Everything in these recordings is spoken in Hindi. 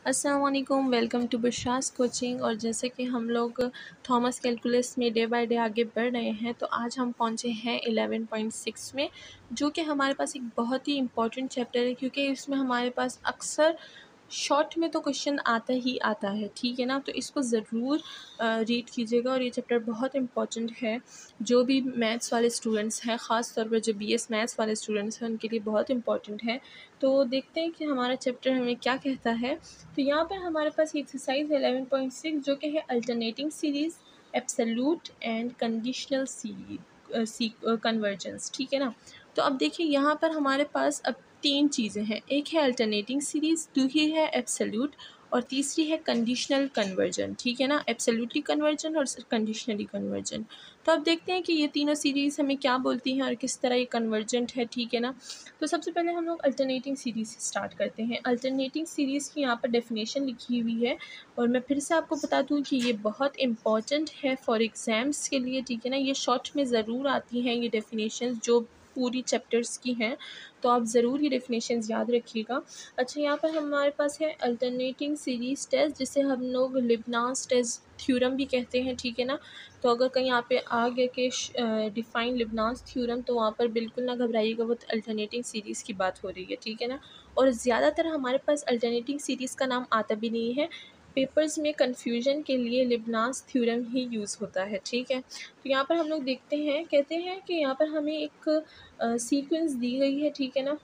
अस्सलाम वालेकुम, वेलकम टू बुशरास कोचिंग। और जैसे कि हम लोग थॉमस कैलकुलस में डे बाय डे आगे बढ़ रहे हैं, तो आज हम पहुंचे हैं 11.6 में, जो कि हमारे पास एक बहुत ही इम्पॉर्टेंट चैप्टर है, क्योंकि इसमें हमारे पास अक्सर शॉर्ट में तो क्वेश्चन आता ही आता है। ठीक है ना, तो इसको ज़रूर रीड कीजिएगा। और ये चैप्टर बहुत इम्पॉर्टेंट है, जो भी मैथ्स वाले स्टूडेंट्स हैं, ख़ास तौर पर जो बीएस मैथ्स वाले स्टूडेंट्स हैं, उनके लिए बहुत इम्पॉर्टेंट है। तो देखते हैं कि हमारा चैप्टर हमें क्या कहता है। तो यहाँ पर हमारे पास एक्सरसाइज 11.6 जो कि है alternating series, absolute and conditional series convergence. ठीक है ना, तो अब देखिए यहाँ पर हमारे पास अब तीन चीज़ें हैं। एक है अल्टरनेटिंग सीरीज़, दूसरी है एब्सोल्यूट, और तीसरी है कंडीशनल कन्वर्जन। ठीक है ना, एब्सोल्यूटली कन्वर्जन और कंडीशनली कन्वर्जन। तो अब देखते हैं कि ये तीनों सीरीज़ हमें क्या बोलती हैं और किस तरह ये कन्वर्जेंट है। ठीक है ना, तो सबसे पहले हम लोग अल्टरनेटिंग सीरीज़ से स्टार्ट करते हैं। अल्टरनेटिंग सीरीज़ की यहाँ पर डेफिनेशन लिखी हुई है, और मैं फिर से आपको बता दूँ कि ये बहुत इंपॉर्टेंट है फॉर एग्ज़ाम्स के लिए। ठीक है ना, ये शॉर्ट में ज़रूर आती हैं ये डेफिनेशन, जो पूरी चैप्टर्स की हैं, तो आप ज़रूर ये डेफिनेशंस याद रखिएगा। अच्छा, यहाँ पर हमारे पास है अल्टरनेटिंग सीरीज़ टेस्ट, जिसे हम लोग लिबनास टेस्ट थ्योरम भी कहते हैं। ठीक है ना, तो अगर कहीं यहाँ पे आ गया कि डिफाइन लिबनास थ्योरम, तो वहाँ पर बिल्कुल ना घबराइएगा, वो अल्टरनेटिंग सीरीज़ की बात हो रही है। ठीक है ना, और ज़्यादातर हमारे पास अल्टरनेटिंग सीरीज़ का नाम आता भी नहीं है, पेपर्स में कन्फ्यूजन के लिए लिबनास थ्योरम ही यूज़ होता है। ठीक है, तो यहाँ पर हम लोग देखते हैं, कहते हैं कि यहाँ पर हमें एक सीक्वेंस दी गई है। ठीक है ना,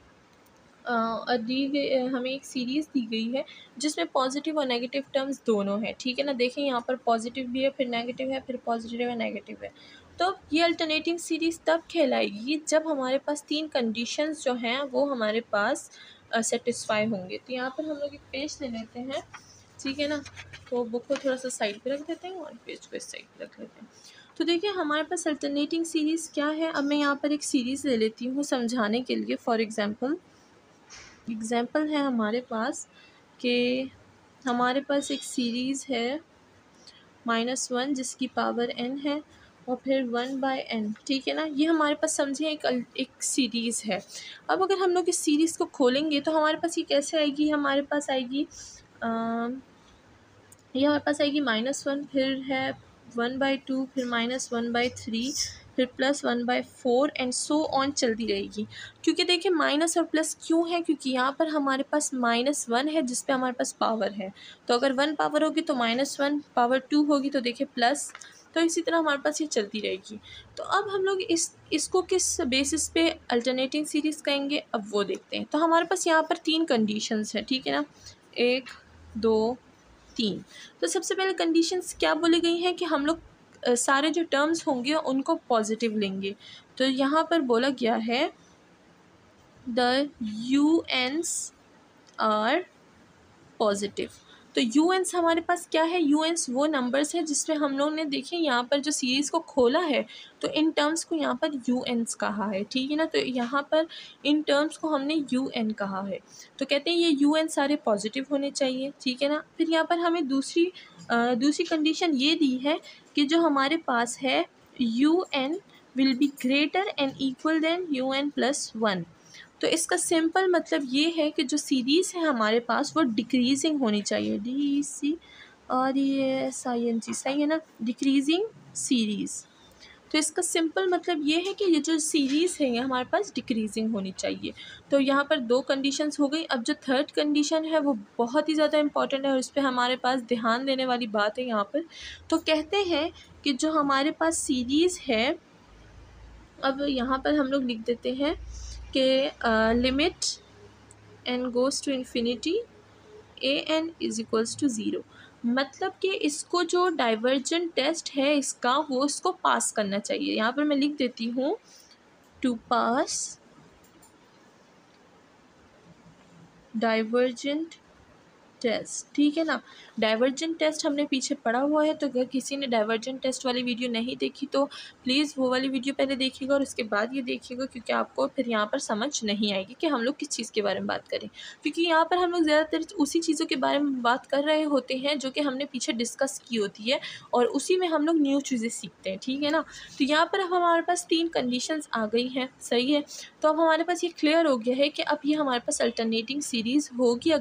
हमें एक सीरीज़ दी गई है जिसमें पॉजिटिव और नेगेटिव टर्म्स दोनों हैं। ठीक है ना, देखें यहाँ पर पॉजिटिव भी है, फिर नेगेटिव है, फिर पॉजिटिव है, नेगेटिव है। तो ये अल्टरनेटिंग सीरीज़ तब कहलाएगी जब हमारे पास तीन कंडीशंस जो हैं वो हमारे पास सेटिस्फाई होंगे। तो यहाँ पर हम लोग एक पेज ले लेते हैं। ठीक है ना, तो बुक को थोड़ा सा साइड पे रख देते हैं और पेज को इस साइड पे रख लेते हैं। तो देखिए हमारे पास अल्टरनेटिंग सीरीज़ क्या है। अब मैं यहाँ पर एक सीरीज़ ले लेती हूँ समझाने के लिए। फॉर एग्ज़ाम्पल है हमारे पास कि हमारे पास एक सीरीज़ है -1 जिसकी पावर n है, और फिर 1/n। ठीक है ना, ये हमारे पास समझिए एक सीरीज़ है। अब अगर हम लोग इस सीरीज़ को खोलेंगे तो हमारे पास ये कैसे आएगी, हमारे पास आएगी ये हमारे पास आएगी -1, फिर है 1/2, फिर -1/3, फिर +1/4 एंड सो ऑन चलती रहेगी। क्योंकि देखिए माइनस और प्लस क्यों है, क्योंकि यहाँ पर हमारे पास -1 है जिस पे हमारे पास पावर है। तो अगर 1 पावर होगी तो -1, पावर 2 होगी तो देखिए प्लस, तो इसी तरह हमारे पास ये चलती रहेगी। तो अब हम लोग इसको किस बेसिस पे अल्टरनेटिंग सीरीज़ कहेंगे, अब वो देखते हैं। तो हमारे पास यहाँ पर तीन कंडीशंस हैं। ठीक है ना, 1, 2, 3। तो सबसे पहले कंडीशंस क्या बोली गई हैं कि हम लोग सारे जो टर्म्स होंगे उनको पॉजिटिव लेंगे। तो यहाँ पर बोला गया है द यूएनस आर पॉजिटिव। तो यूएनस हमारे पास क्या है, यूएनस वो नंबर्स है जिसमें हम लोग ने देखिए यहाँ पर जो सीरीज़ को खोला है तो इन टर्म्स को यहाँ पर यूएनस कहा है। ठीक है ना, तो यहाँ पर इन टर्म्स को हमने यूएन कहा है, तो कहते हैं ये यूएन सारे पॉजिटिव होने चाहिए। ठीक है ना, फिर यहाँ पर हमें दूसरी कंडीशन ये दी है कि जो हमारे पास है UN will be greater and equal than UN+1। तो इसका सिंपल मतलब ये है कि जो सीरीज़ है हमारे पास वो डिक्रीजिंग होनी चाहिए, DECRESING, सही है ना, डिक्रीजिंग सीरीज़। तो इसका सिंपल मतलब ये है कि ये जो सीरीज़ है ये हमारे पास डिक्रीजिंग होनी चाहिए। तो यहाँ पर दो कंडीशंस हो गई। अब जो थर्ड कंडीशन है वो बहुत ही ज़्यादा इंपॉर्टेंट है, और इस पर हमारे पास ध्यान देने वाली बात है यहाँ पर। तो कहते हैं कि जो हमारे पास सीरीज़ है, अब यहाँ पर हम लोग लिख देते हैं कि limit n goes to infinity an is equals to 0। मतलब कि इसको जो डाइवर्जेंट टेस्ट है इसका, वो इसको पास करना चाहिए। यहाँ पर मैं लिख देती हूँ टू पास डाइवर्जेंट टेस्ट। ठीक है ना, डाइवर्जेंट टेस्ट हमने पीछे पढ़ा हुआ है, तो अगर किसी ने डाइवर्जेंट टेस्ट वाली वीडियो नहीं देखी तो प्लीज़ वो वाली वीडियो पहले देखिएगा और उसके बाद ये देखिएगा, क्योंकि आपको फिर यहाँ पर समझ नहीं आएगी कि हम लोग किस चीज़ के बारे में बात करें। क्योंकि यहाँ पर हम लोग ज़्यादातर उसी चीज़ों के बारे में बात कर रहे होते हैं जो कि हमने पीछे डिस्कस की होती है, और उसी में हम लोग न्यू चीज़ें सीखते हैं। ठीक है ना, तो यहाँ पर अब हमारे पास तीन कंडीशंस आ गई हैं, सही है। तो अब हमारे पास ये क्लियर हो गया है कि अब ये हमारे पास अल्टरनेटिंग सीरीज़ होगी अगर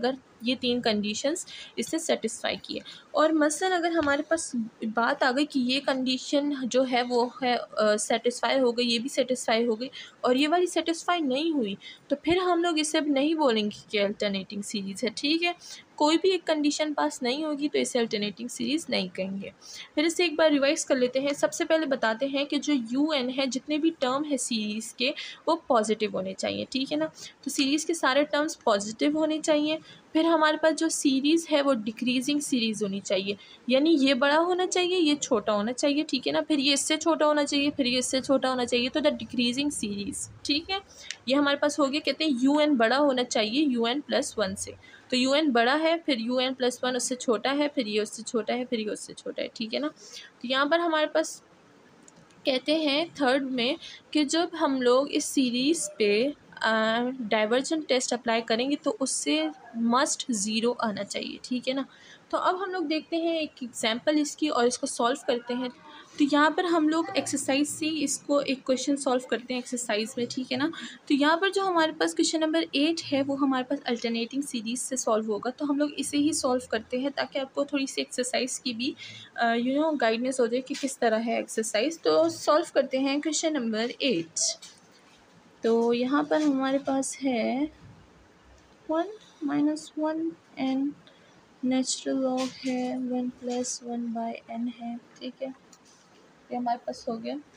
ये 3 कंडीशंस इससे सेटिस्फाई किए। और मसलन अगर हमारे पास बात आ गई कि ये कंडीशन जो है वो है सेटिस्फाई हो गई, ये भी सेटिस्फाई हो गई और ये वाली सेटिस्फाई नहीं हुई, तो फिर हम लोग इसे अब नहीं बोलेंगे कि अल्टरनेटिंग सीरीज़ है, ठीक है। कोई भी एक कंडीशन पास नहीं होगी तो इसे अल्टरनेटिंग सीरीज़ नहीं कहेंगे। फिर इसे एक बार रिवाइज कर लेते हैं। सबसे पहले बताते हैं कि जो यू एन है, जितने भी टर्म है सीरीज़ के वो पॉजिटिव होने चाहिए, ठीक है ना। तो सीरीज़ के सारे टर्म्स पॉजिटिव होने चाहिए। फिर हमारे पास जो सीरीज़ है वो डिक्रीजिंग सीरीज़ होनी चाहिए, यानी ये बड़ा होना चाहिए, ये छोटा होना चाहिए, ठीक है ना। फिर ये इससे छोटा होना चाहिए, फिर ये इससे छोटा होना चाहिए, तो द डिक्रीजिंग सीरीज़, ठीक है। ये हमारे पास हो गया। कहते हैं यू एन बड़ा होना चाहिए यू एन प्लस वन से, तो यू एन बड़ा है, फिर यू एन प्लस वन उससे छोटा है, फिर ये उससे छोटा है, फिर ये उससे छोटा है, ठीक है ना। तो यहाँ पर हमारे पास कहते हैं थर्ड में कि जब हम लोग इस सीरीज़ पे डाइवर्जेंट टेस्ट अप्लाई करेंगे तो उससे मस्ट ज़ीरो आना चाहिए, ठीक है ना। तो अब हम लोग देखते हैं एक एग्जांपल इसकी और इसको सॉल्व करते हैं। तो यहाँ पर हम लोग एक्सरसाइज से इसको एक क्वेश्चन सॉल्व करते हैं एक्सरसाइज में, ठीक है ना। तो यहाँ पर जो हमारे पास क्वेश्चन नंबर 8 है वो हमारे पास अल्टरनेटिंग सीरीज़ से सॉल्व होगा, तो हम लोग इसे ही सॉल्व करते हैं ताकि आपको थोड़ी सी एक्सरसाइज की भी गाइडनेस हो जाए कि किस तरह है एक्सरसाइज। तो सॉल्व करते हैं क्वेश्चन नंबर 8। तो यहाँ पर हमारे पास है 1 माइनस 1 एन, नेचुरल लॉग है 1 प्लस 1/n है, ठीक है। ये हमारे पास हो गया।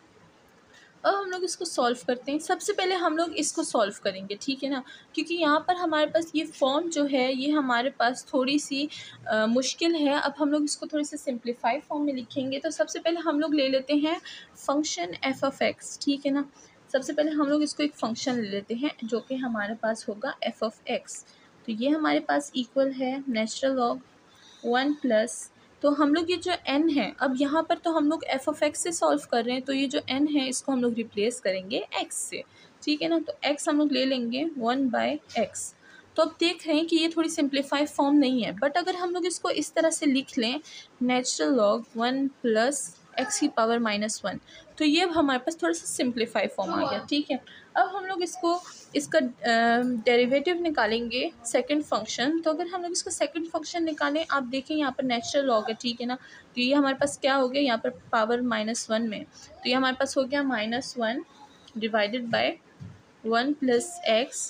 अब हम लोग इसको सॉल्व करते हैं। सबसे पहले हम लोग इसको सॉल्व करेंगे, ठीक है ना, क्योंकि यहाँ पर हमारे पास ये फॉर्म जो है ये हमारे पास थोड़ी सी मुश्किल है। अब हम लोग इसको थोड़ी सी सिंप्लीफाई फॉर्म में लिखेंगे। तो सबसे पहले हम लोग ले लेते हैं फंक्शन एफ ऑफ एक्स, ठीक है ना। सबसे पहले हम लोग इसको एक फंक्शन ले लेते हैं जो कि हमारे पास होगा एफ ऑफ एक्स। तो ये हमारे पास इक्वल है नेचुरल लॉग 1 प्लस, तो हम लोग ये जो n है, अब यहाँ पर तो हम लोग एफ ऑफ एक्स से सॉल्व कर रहे हैं, तो ये जो n है इसको हम लोग रिप्लेस करेंगे x से, ठीक है ना। तो x हम लोग ले लेंगे 1/x। तो अब देख रहे हैं कि ये थोड़ी सिंप्लीफाई फॉर्म नहीं है, बट अगर हम लोग इसको इस तरह से लिख लें नेचुरल लॉग 1 प्लस एक्स की पावर -1, तो ये अब हमारे पास थोड़ा सा सिंप्लीफाई फॉर्म आ गया, ठीक है। अब हम लोग इसका डेरिवेटिव निकालेंगे सेकंड फंक्शन। तो अगर हम लोग इसका सेकंड फंक्शन निकालें, आप देखें यहाँ पर नेचुरल लॉग है, ठीक है ना। तो ये हमारे पास क्या हो गया, यहाँ पर पावर -1 में, तो ये हमारे पास हो गया -1 डिवाइडेड बाय 1 प्लस एक्स।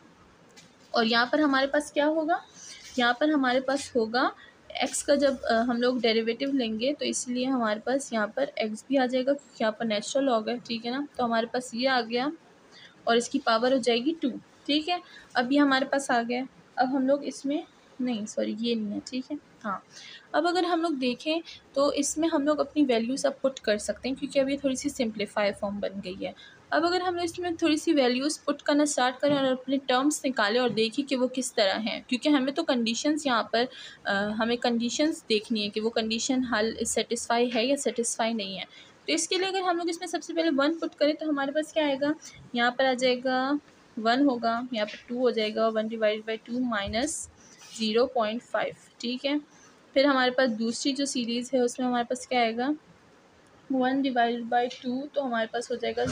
और यहाँ पर हमारे पास क्या होगा, यहाँ पर हमारे पास होगा x का जब हम लोग डेरिवेटिव लेंगे तो इसलिए हमारे पास यहाँ पर x भी आ जाएगा क्योंकि यहाँ पर नेचुरल लॉग है, ठीक है ना। तो हमारे पास ये आ गया और इसकी पावर हो जाएगी 2, ठीक है। अब ये हमारे पास आ गया। अब हम लोग इसमें नहीं, सॉरी ये नहीं है, ठीक है, हाँ। अब अगर हम लोग देखें तो इसमें हम लोग अपनी वैल्यूज़ अब पुट कर सकते हैं क्योंकि अब ये थोड़ी सी सिंप्लीफाई फॉर्म बन गई है। अब अगर हम लोग इसमें थोड़ी सी वैल्यूज़ पुट करना स्टार्ट करें और अपने टर्म्स निकालें और देखें कि वो किस तरह हैं, क्योंकि हमें तो कंडीशंस यहाँ पर हमें कंडीशंस देखनी है कि वो कंडीशन हल सेटिस्फाई है या सेटिस्फाई नहीं है। तो इसके लिए अगर हम लोग इसमें सबसे पहले 1 पुट करें तो हमारे पास क्या आएगा, यहाँ पर आ जाएगा 1 होगा, यहाँ पर 2 हो जाएगा, 1 डिवाइडेड बाई 2 माइनस 0.5, ठीक है। फिर हमारे पास दूसरी जो सीरीज़ है उसमें हमारे पास क्या आएगा 1 डिवाइडेड बाई 2, तो हमारे पास हो जाएगा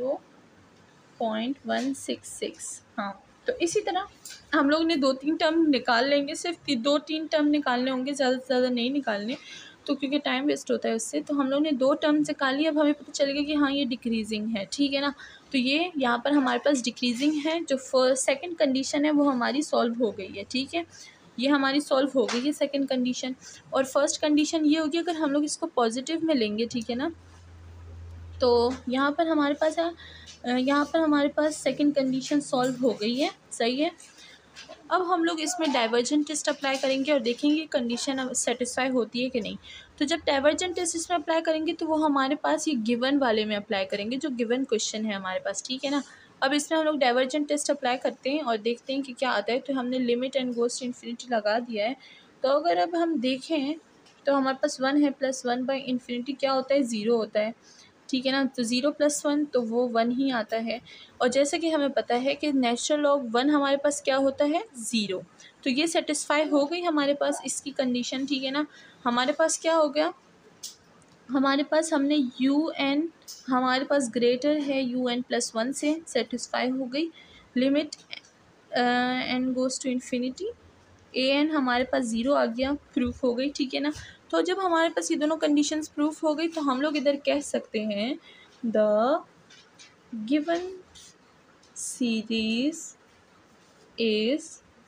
0.166। हाँ, तो इसी तरह हम लोग ने 2-3 टर्म निकाल लेंगे, सिर्फ 2-3 टर्म निकालने होंगे, ज़्यादा से ज़्यादा नहीं निकालने, तो क्योंकि टाइम वेस्ट होता है उससे। तो हम लोग ने 2 टर्म निकाली। अब हमें पता चलेगा कि हाँ ये डिक्रीजिंग है, ठीक है ना। तो ये यहाँ पर हमारे पास डिक्रीजिंग है। जो सेकंड कंडीशन है वो हमारी सॉल्व हो गई है, ठीक है। ये हमारी सॉल्व हो गई है सेकंड कंडीशन। और फर्स्ट कंडीशन ये होगी अगर हम लोग इसको पॉजिटिव में लेंगे, ठीक है ना। तो यहाँ पर हमारे पास सेकंड कंडीशन सॉल्व हो गई है, सही है। अब हम लोग इसमें डाइवर्जेंट टेस्ट अप्लाई करेंगे और देखेंगे कंडीशन सेटिस्फाई होती है कि नहीं। तो जब डाइवर्जेंट टेस्ट इसमें अप्लाई करेंगे तो वो हमारे पास ये गिवन वाले में अप्लाई करेंगे जो गिवन क्वेश्चन है हमारे पास, ठीक है ना। अब इसमें हम लोग डाइवर्जेंट टेस्ट अप्लाई करते हैं और देखते हैं कि क्या आता है। तो हमने limit n goes to infinity लगा दिया है। तो अगर अब हम देखें तो हमारे पास 1 है, प्लस 1/इन्फिनिटी क्या होता है, 0 होता है, ठीक है ना। तो 0 + 1 तो वो 1 ही आता है। और जैसे कि हमें पता है कि नेचुरल लॉग 1 हमारे पास क्या होता है, 0। तो ये सेटिस्फाई हो गई हमारे पास इसकी कंडीशन, ठीक है ना। हमारे पास क्या हो गया, हमारे पास हमने un हमारे पास ग्रेटर है un + 1 से, सेटिस्फाई हो गई। Limit n goes to infinity AN हमारे पास 0 आ गया, प्रूफ हो गई, ठीक है ना। तो जब हमारे पास ये दोनों कंडीशंस प्रूफ हो गई तो हम लोग इधर कह सकते हैं the given series is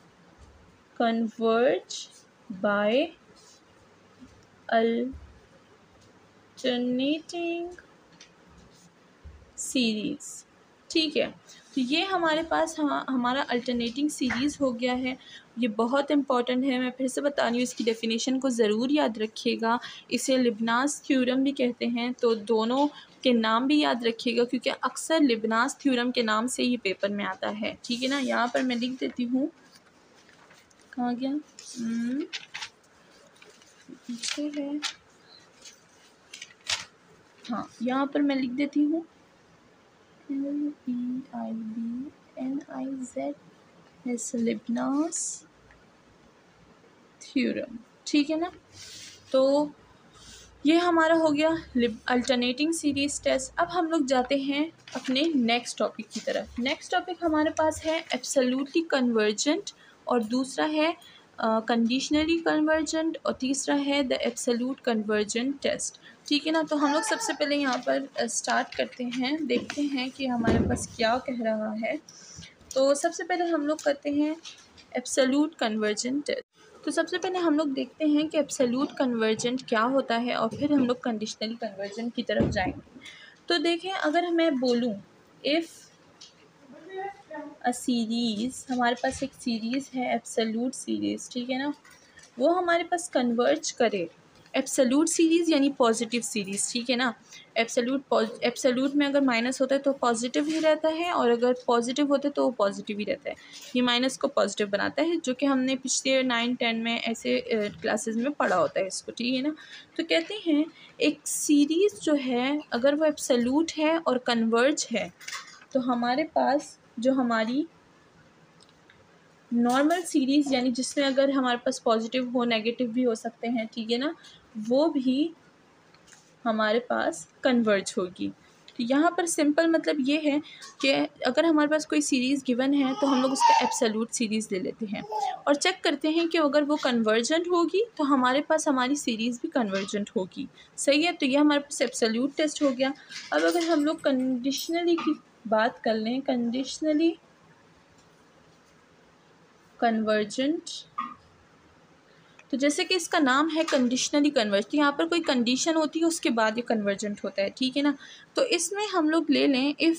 converge by alternating series, ठीक है। तो ये हमारे पास हमारा अल्टरनेटिंग सीरीज़ हो गया है। ये बहुत इंपॉर्टेंट है, मैं फिर से बता रही हूँ, इसकी डेफिनेशन को ज़रूर याद रखिएगा। इसे लिबनास थ्योरम भी कहते हैं, तो दोनों के नाम भी याद रखिएगा क्योंकि अक्सर लिबनास थ्योरम के नाम से ही पेपर में आता है, ठीक है ना। यहाँ पर मैं लिख देती हूँ, कहाँ गया, पीछे है, हाँ यहाँ पर मैं लिख देती हूँ LEIBNIZ लिबनास थ्योरम, ठीक है ना। तो ये हमारा हो गया अल्टरनेटिंग सीरीज टेस्ट। अब हम लोग जाते हैं अपने नेक्स्ट टॉपिक की तरफ। नेक्स्ट टॉपिक हमारे पास है एब्सोल्युटली कन्वर्जेंट, और दूसरा है कंडीशनली कन्वर्जेंट, और तीसरा है द एब्सोल्यूट कन्वर्जेंट टेस्ट, ठीक है ना। तो हम लोग सबसे पहले यहाँ पर स्टार्ट करते हैं, देखते हैं कि हमारे पास क्या कह रहा है। तो सबसे पहले हम लोग करते हैं एब्सोल्यूट कन्वर्जेंट टेस्ट। तो सबसे पहले हम लोग देखते हैं कि एब्सोल्यूट कन्वर्जेंट क्या होता है और फिर हम लोग कंडीशनली कन्वर्जेंट की तरफ जाएंगे। तो देखें, अगर मैं बोलूँ इफ़ अ सीरीज़, हमारे पास एक सीरीज़ है एब्सोल्यूट सीरीज़, ठीक है ना, वो हमारे पास कन्वर्ज करे, एब्सोल्यूट सीरीज़ यानी पॉजिटिव सीरीज़, ठीक है ना। एब्सोल्यूट में अगर माइनस होता है तो पॉजिटिव ही रहता है, और अगर पॉजिटिव होता है तो वो पॉजिटिव ही रहता है। ये माइनस को पॉजिटिव बनाता है, जो कि हमने पिछले 9-10 में ऐसे क्लासेस में पढ़ा होता है इसको, ठीक है ना। तो कहते हैं एक सीरीज़ जो है अगर वो एब्सोल्यूट है और कन्वर्ज है तो हमारे पास जो हमारी नॉर्मल सीरीज़, यानी जिसमें अगर हमारे पास पॉजिटिव हो नेगेटिव भी हो सकते हैं, ठीक है ना, वो भी हमारे पास कन्वर्ज होगी। तो यहाँ पर सिंपल मतलब ये है कि अगर हमारे पास कोई सीरीज़ गिवन है तो हम लोग उसका एब्सोल्यूट सीरीज़ ले लेते हैं और चेक करते हैं कि अगर वो कन्वर्जेंट होगी तो हमारे पास हमारी सीरीज़ भी कन्वर्जेंट होगी, सही है। तो ये हमारे पास एब्सोल्यूट टेस्ट हो गया। अब अगर हम लोग कंडीशनली की बात कर लें, कंडीशनली कन्वर्जेंट, तो जैसे कि इसका नाम है कंडीशनली कन्वर्ज, तो यहाँ पर कोई कंडीशन होती है उसके बाद ये कन्वर्जेंट होता है, ठीक है ना। तो इसमें हम लोग ले लें इफ़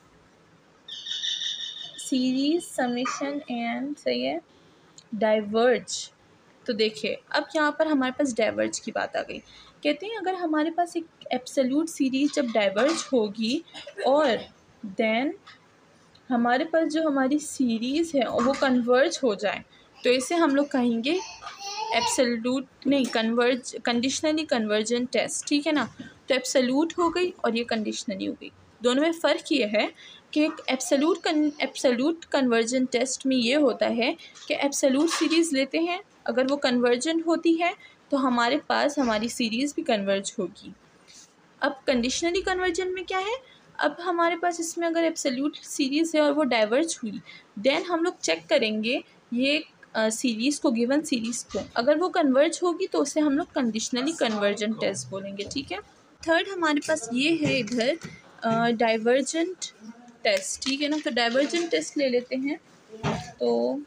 सीरीज समेशन एन, सही है, डाइवर्ज। तो देखिए अब यहाँ पर हमारे पास डाइवर्ज की बात आ गई। कहते हैं अगर हमारे पास एक एब्सोल्यूट सीरीज जब डाइवर्ज होगी और देन हमारे पास जो हमारी सीरीज़ है वो कन्वर्ज हो जाए तो इसे हम लोग कहेंगे एब्सोल्यूट नहीं, कंडीशनली कन्वर्जेंट टेस्ट, ठीक है ना। तो एब्सोल्यूट हो गई और ये कंडीशनली हो गई। दोनों में फ़र्क ये है कि एक एब्सोल्यूट कन्वर्जेंट टेस्ट में ये होता है कि एब्सोल्यूट सीरीज़ लेते हैं, अगर वो कन्वर्जेंट होती है तो हमारे पास हमारी सीरीज़ भी कन्वर्ज होगी। अब कंडीशनली कन्वर्जेंट में क्या है, अब हमारे पास इसमें अगर एब्सोल्यूट सीरीज़ है और वो डाइवर्ज हुई, देन हम लोग चेक करेंगे ये सीरीज़ को, गिवन सीरीज़ को, अगर वो कन्वर्ज होगी तो उसे हम लोग कंडीशनली कन्वर्जेंट टेस्ट बोलेंगे, ठीक है। थर्ड हमारे पास ये है इधर डाइवर्जेंट टेस्ट, ठीक है ना। तो डाइवर्जेंट टेस्ट ले लेते हैं। तो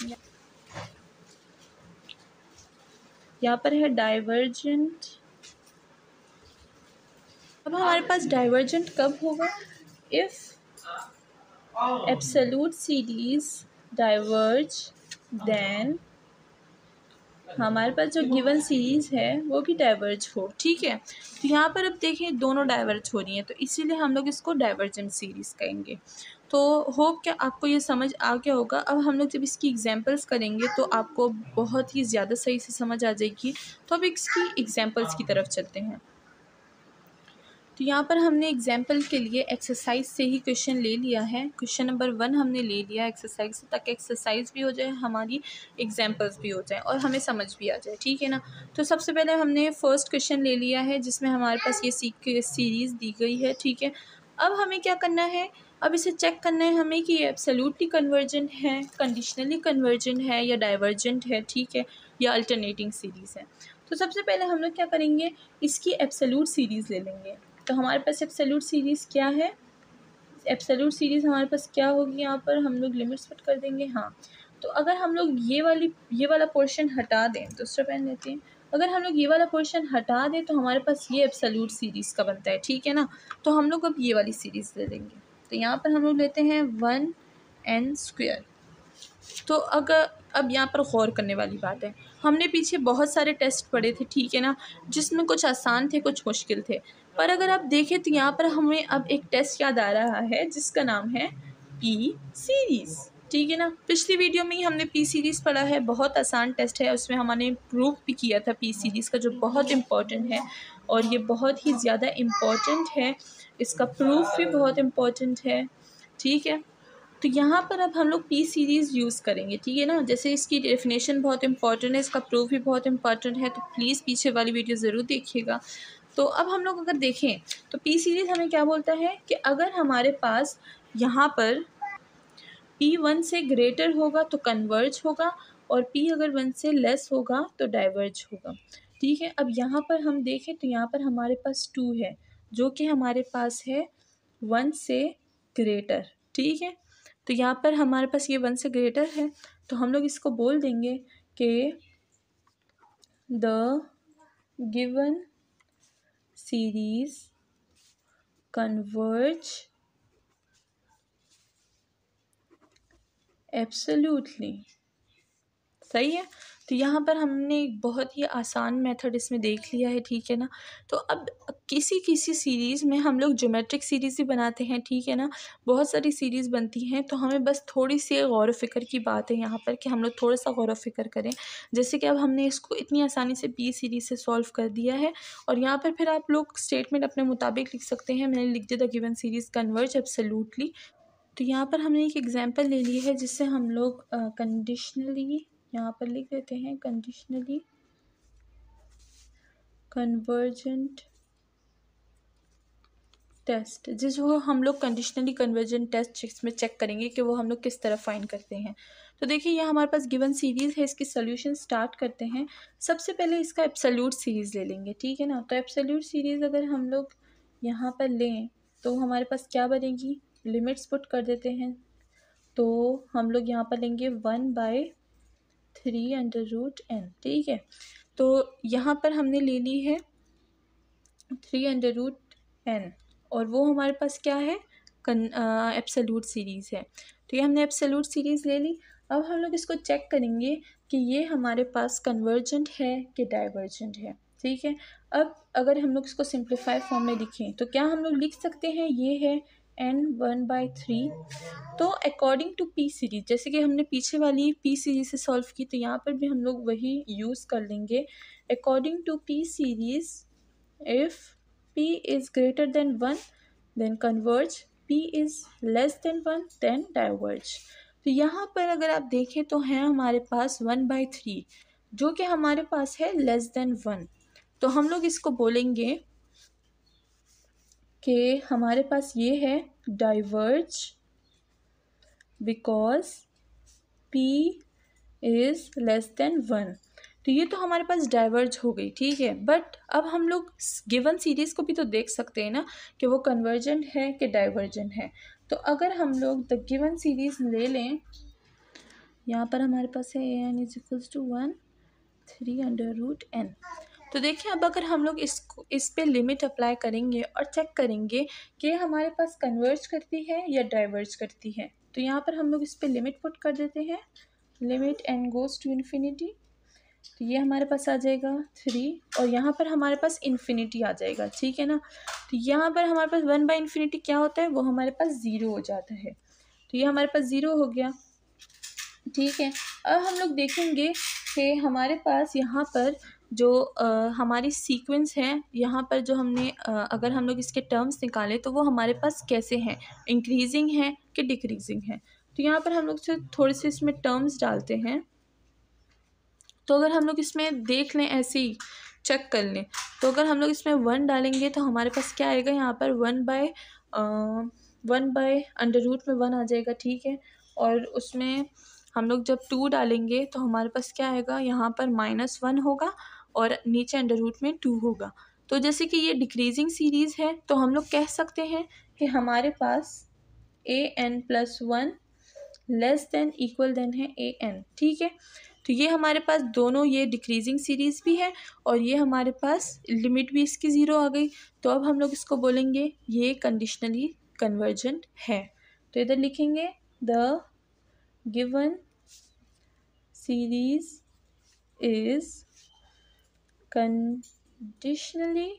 यहाँ पर है डाइवर्जेंट। अब हमारे पास डाइवर्जेंट कब होगा, if absolute series diverge, then हमारे पास जो गिवन सीरीज़ है वो भी डाइवर्ज हो, ठीक है। तो यहाँ पर अब देखें दोनों डाइवर्ज हो रही हैं तो इसीलिए हम लोग इसको डाइवर्जेंट सीरीज़ कहेंगे। तो होप क्या आपको ये समझ आ गया होगा। अब हम लोग जब इसकी एग्जांपल्स करेंगे तो आपको बहुत ही ज़्यादा सही से समझ आ जाएगी। तो अब इसकी एग्जांपल्स की तरफ चलते हैं। तो यहाँ पर हमने एग्जाम्पल के लिए एक्सरसाइज से ही क्वेश्चन ले लिया है। क्वेश्चन नंबर 1 हमने ले लिया एक्सरसाइज से, ताकि एक्सरसाइज भी हो जाए, हमारी एग्जाम्पल्स भी हो जाए और हमें समझ भी आ जाए, ठीक है ना। तो सबसे पहले हमने फर्स्ट क्वेश्चन ले लिया है जिसमें हमारे पास ये सीरीज़ दी गई है, ठीक है। अब हमें क्या करना है, अब इसे चेक करना है हमें कि ये एब्सोल्युटली कन्वर्जेंट है, कंडीशनली कन्वर्जेंट है या डाइवर्जेंट है, ठीक है, या अल्टरनेटिंग सीरीज़ है। तो सबसे पहले हम लोग क्या करेंगे, इसकी एब्सोल्यूट सीरीज़ ले लेंगे। तो हमारे पास एब्सोल्यूट सीरीज़ क्या है, एब्सोल्यूट सीरीज़ हमारे पास क्या होगी, यहाँ पर हम लोग लिमिट्स पुट कर देंगे। हाँ, तो अगर हम लोग ये वाला पोर्शन हटा दें, दूसरा पेन लेते हैं, अगर हम लोग ये वाला पोर्शन हटा दें तो हमारे पास ये एब्सोल्यूट सीरीज़ का बनता है, ठीक है ना। तो हम लोग अब ये वाली सीरीज़ ले लेंगे। तो यहाँ पर हम लोग लेते हैं 1n²। तो अगर अब यहाँ पर गौर करने वाली बात है, हमने पीछे बहुत सारे टेस्ट पढ़े थे, ठीक है ना, जिसमें कुछ आसान थे कुछ मुश्किल थे। पर अगर आप देखें तो यहाँ पर हमें अब एक टेस्ट याद आ रहा है जिसका नाम है पी सीरीज़, ठीक है ना। पिछली वीडियो में ही हमने पी सीरीज़ पढ़ा है, बहुत आसान टेस्ट है, उसमें हमने प्रूव भी किया था पी सीरीज़ का, जो बहुत इम्पॉर्टेंट है और ये बहुत ही ज़्यादा इम्पॉर्टेंट है, इसका प्रूफ भी बहुत इम्पॉर्टेंट है, ठीक है। तो यहाँ पर अब हम लोग पी सीरीज़ यूज़ करेंगे, ठीक है ना। जैसे इसकी डेफिनेशन बहुत इंपॉर्टेंट है, इसका प्रूफ भी बहुत इंपॉर्टेंट है, तो प्लीज़ पीछे वाली वीडियो ज़रूर देखिएगा। तो अब हम लोग अगर देखें तो पी सीरीज़ हमें क्या बोलता है कि अगर हमारे पास यहाँ पर पी 1 से ग्रेटर होगा तो कन्वर्ज होगा और पी अगर 1 से लेस होगा तो डाइवर्ज होगा, ठीक है। अब यहाँ पर हम देखें तो यहाँ पर हमारे पास 2 है जो कि हमारे पास है 1 से ग्रेटर, ठीक है। तो यहाँ पर हमारे पास ये 1 से ग्रेटर है, तो हम लोग इसको बोल देंगे कि the given series converge absolutely, सही है। तो यहाँ पर हमने एक बहुत ही आसान मेथड इसमें देख लिया है, ठीक है ना। तो अब किसी किसी सीरीज़ में हम लोग ज्योमेट्रिक सीरीज़ भी बनाते हैं, ठीक है ना, बहुत सारी सीरीज़ बनती हैं। तो हमें बस थोड़ी सी गौर फ़िक्र की बात है यहाँ पर कि हम लोग थोड़ा सा गौर फ़िक्र करें। जैसे कि अब हमने इसको इतनी आसानी से पी सीरीज़ से सॉल्व कर दिया है और यहाँ पर फिर आप लोग स्टेटमेंट अपने मुताबिक लिख सकते हैं। मैंने लिख दिया the given series converge absolutely. तो यहाँ पर हमने एक एग्जांपल ले ली है जिससे हम लोग कंडीशनली यहाँ पर लिख देते हैं, कंडीशनली कन्वर्जेंट टेस्ट, जिसको हम लोग कंडीशनली कन्वर्जेंट टेस्ट इसमें चेक करेंगे कि वो हम लोग किस तरह फाइंड करते हैं। तो देखिए ये हमारे पास गिवन सीरीज़ है, इसकी सोल्यूशन स्टार्ट करते हैं। सबसे पहले इसका एब्सोल्यूट सीरीज़ ले लेंगे, ठीक है ना। तो एब्सोल्यूट सीरीज़ अगर हम लोग यहाँ पर लें तो हमारे पास क्या बनेगी, लिमिट्स पुट कर देते हैं। तो हम लोग यहाँ पर लेंगे 1/3√n, ठीक है। तो यहाँ पर हमने ले ली है 3√n और वो हमारे पास क्या है, एब्सोल्यूट सीरीज़ है। तो ये हमने एब्सोल्यूट सीरीज़ ले ली। अब हम लोग इसको चेक करेंगे कि ये हमारे पास कन्वर्जेंट है कि डाइवर्जेंट है, ठीक है। अब अगर हम लोग इसको सिंप्लीफाई फॉर्म में लिखें तो क्या हम लोग लिख सकते हैं, ये है n1/3। तो अकॉर्डिंग टू पी सीरीज़, जैसे कि हमने पीछे वाली पी सीरीज़ से सॉल्व की, तो यहाँ पर भी हम लोग वही यूज़ कर लेंगे। According to P series if p is greater than 1 then converge, p is less than 1 then diverge। तो यहाँ पर अगर आप देखें तो है हमारे पास 1/3 जो कि हमारे पास है लेस देन 1। तो हम लोग इसको बोलेंगे कि हमारे पास ये है diverge because p is less than 1। तो ये तो हमारे पास डाइवर्ज हो गई, ठीक है। बट अब हम लोग गिवन सीरीज़ को भी तो देख सकते हैं ना कि वो कन्वर्जेंट है कि डाइवर्जेंट है। तो अगर हम लोग द गिवन सीरीज़ ले लें, यहाँ पर हमारे पास है an = 1 3√n। तो देखिए अब अगर हम लोग इस पे लिमिट अप्लाई करेंगे और चेक करेंगे कि हमारे पास कन्वर्ज करती है या डाइवर्ज करती है, तो यहाँ पर हम लोग इस पे लिमिट पुट कर देते हैं, limit n goes to infinity. तो ये हमारे पास आ जाएगा 3 और यहाँ पर हमारे पास इन्फिनिटी आ जाएगा, ठीक है ना। तो यहाँ पर हमारे पास 1/∞ क्या होता है, वो हमारे पास 0 हो जाता है। तो ये हमारे पास 0 हो गया, ठीक है। अब हम लोग देखेंगे कि हमारे पास यहाँ पर जो हमारी सीक्वेंस है, यहाँ पर जो हमने अगर हम लोग इसके टर्म्स निकालें तो वो हमारे पास कैसे हैं, इंक्रीजिंग है कि डिक्रीजिंग है। तो यहाँ पर हम लोग से थोड़े से इसमें टर्म्स डालते हैं। तो अगर हम लोग इसमें देख लें, ऐसे ही चेक कर लें, तो अगर हम लोग इसमें 1 डालेंगे तो हमारे पास क्या आएगा, यहाँ पर 1/√1 आ जाएगा, ठीक है। और उसमें हम लोग जब 2 डालेंगे तो हमारे पास क्या आएगा, यहाँ पर -1 होगा और नीचे √2 होगा। तो जैसे कि ये डिक्रीजिंग सीरीज़ है तो हम लोग कह सकते हैं कि हमारे पास an+1 <= है an, ठीक है। तो ये हमारे पास दोनों, ये डिक्रीजिंग सीरीज़ भी है और ये हमारे पास लिमिट भी इसकी 0 आ गई। तो अब हम लोग इसको बोलेंगे ये कंडीशनली कन्वर्जेंट है। तो इधर लिखेंगे the given series is conditionally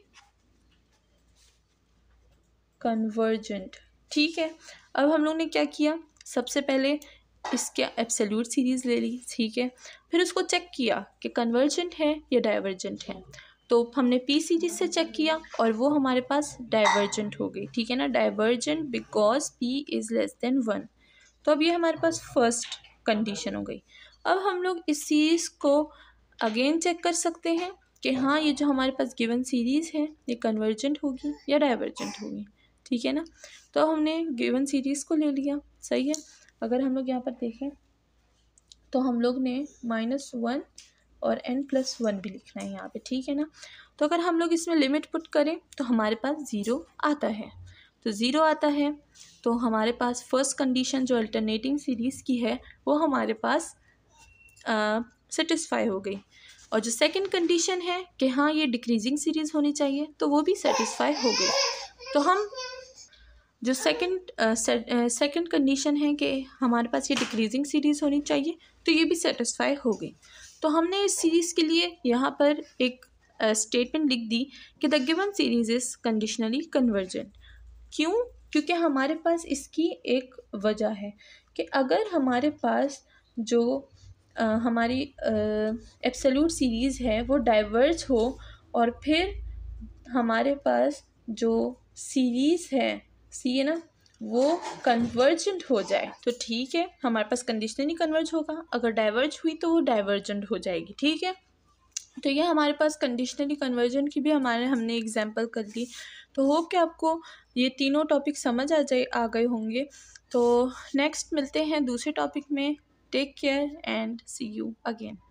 convergent, ठीक है। अब हम लोग ने क्या किया, सबसे पहले इसके एब्सोल्यूट सीरीज़ ले ली, ठीक है। फिर उसको चेक किया कि कन्वर्जेंट है या डाइवर्जेंट है। तो हमने पी सीरीज़ से चेक किया और वो हमारे पास डाइवर्जेंट हो गई, ठीक है ना, डाइवर्जेंट बिकॉज पी इज़ <<1। तो अब ये हमारे पास फर्स्ट कंडीशन हो गई। अब हम लोग इस सीरीज़ को अगेन चेक कर सकते हैं कि हाँ, ये जो हमारे पास गिवन सीरीज़ है ये कन्वर्जेंट होगी या डाइवर्जेंट होगी, ठीक है ना। तो हमने गिवन सीरीज़ को ले लिया, सही है। अगर हम लोग यहाँ पर देखें तो हम लोग ने -1 और n+1 भी लिखना है यहाँ पे, ठीक है ना। तो अगर हम लोग इसमें लिमिट पुट करें तो हमारे पास 0 आता है। तो 0 आता है तो हमारे पास फर्स्ट कंडीशन जो अल्टरनेटिंग सीरीज़ की है वो हमारे पास सेटिस्फाई हो गई। और जो सेकंड कंडीशन है कि हाँ ये डिक्रीजिंग सीरीज़ होनी चाहिए तो वो भी सेटिस्फाई हो गई। तो हम जो सेकंड कंडीशन है कि हमारे पास ये डिक्रीजिंग सीरीज़ होनी चाहिए तो ये भी सेटिस्फाई हो गई। तो हमने इस सीरीज़ के लिए यहाँ पर एक स्टेटमेंट लिख दी कि the given series is conditionally convergent. क्यों? क्योंकि हमारे पास इसकी एक वजह है कि अगर हमारे पास जो हमारी एब्सोल्यूट सीरीज़ है वो डाइवर्ज हो और फिर हमारे पास जो सीरीज़ है सी है ना वो कन्वर्जेंट हो जाए तो ठीक है, हमारे पास कंडीशनली कन्वर्ज होगा। अगर डाइवर्ज हुई तो वो डाइवर्जेंट हो जाएगी, ठीक है। तो ये हमारे पास कंडीशनली कन्वर्जन की भी हमने एग्जांपल कर ली। तो होप कि आपको ये तीनों टॉपिक समझ आ गए होंगे। तो नेक्स्ट मिलते हैं दूसरे टॉपिक में। Take care and see you again.